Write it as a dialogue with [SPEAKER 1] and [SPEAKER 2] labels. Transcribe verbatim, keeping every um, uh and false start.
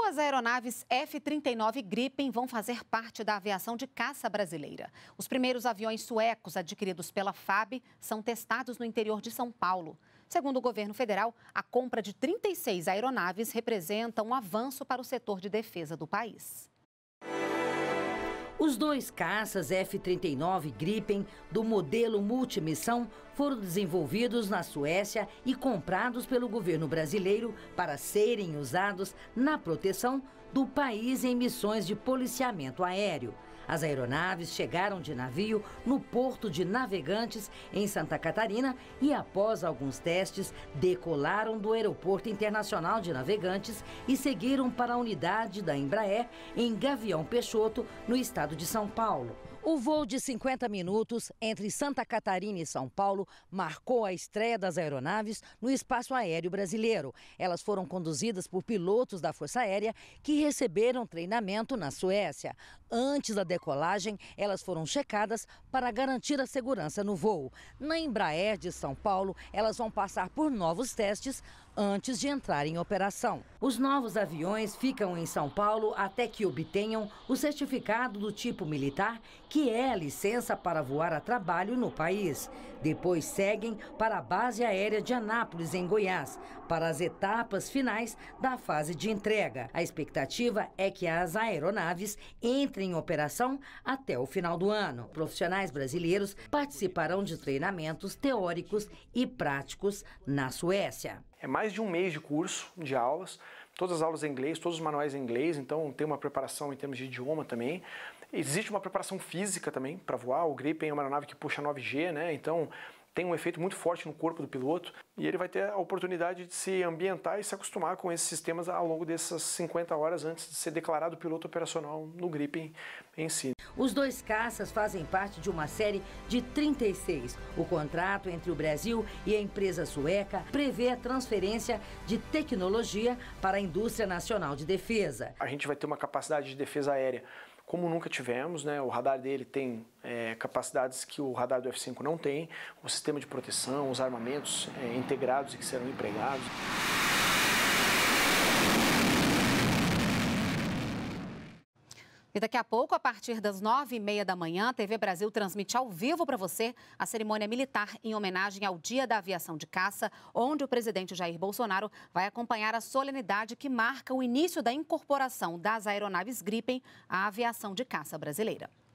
[SPEAKER 1] Duas aeronaves F trinta e nove Gripen vão fazer parte da aviação de caça brasileira. Os primeiros aviões suecos adquiridos pela F A B são testados no interior de São Paulo. Segundo o governo federal, a compra de trinta e seis aeronaves representa um avanço para o setor de defesa do país.
[SPEAKER 2] Os dois caças F trinta e nove Gripen do modelo multimissão foram desenvolvidos na Suécia e comprados pelo governo brasileiro para serem usados na proteção do país em missões de policiamento aéreo. As aeronaves chegaram de navio no Porto de Navegantes, em Santa Catarina, e após alguns testes, decolaram do Aeroporto Internacional de Navegantes e seguiram para a unidade da Embraer em Gavião Peixoto, no estado de São Paulo. O voo de cinquenta minutos entre Santa Catarina e São Paulo marcou a estreia das aeronaves no espaço aéreo brasileiro. Elas foram conduzidas por pilotos da Força Aérea que receberam treinamento na Suécia. Antes da decolagem, elas foram checadas para garantir a segurança no voo. Na Embraer de São Paulo, elas vão passar por novos testes antes de entrar em operação. Os novos aviões ficam em São Paulo até que obtenham o certificado do tipo militar, que é a licença para voar a trabalho no país. Depois seguem para a base aérea de Anápolis, em Goiás, para as etapas finais da fase de entrega. A expectativa é que as aeronaves entrem em operação até o final do ano. Profissionais brasileiros participarão de treinamentos teóricos e práticos na Suécia.
[SPEAKER 3] É mais de um mês de curso, de aulas, todas as aulas em inglês, todos os manuais em inglês, então tem uma preparação em termos de idioma também. Existe uma preparação física também para voar. O Gripen é uma aeronave que puxa nove G, né? Então tem um efeito muito forte no corpo do piloto e ele vai ter a oportunidade de se ambientar e se acostumar com esses sistemas ao longo dessas cinquenta horas antes de ser declarado piloto operacional no Gripen em si.
[SPEAKER 2] Os dois caças fazem parte de uma série de trinta e seis. O contrato entre o Brasil e a empresa sueca prevê a transferência de tecnologia para a indústria nacional de defesa.
[SPEAKER 3] A gente vai ter uma capacidade de defesa aérea como nunca tivemos, né? O radar dele tem é, capacidades que o radar do F cinco não tem, o sistema de proteção, os armamentos é, integrados e que serão empregados.
[SPEAKER 1] E daqui a pouco, a partir das nove e meia da manhã, a T V Brasil transmite ao vivo para você a cerimônia militar em homenagem ao Dia da Aviação de Caça, onde o presidente Jair Bolsonaro vai acompanhar a solenidade que marca o início da incorporação das aeronaves Gripen à aviação de caça brasileira.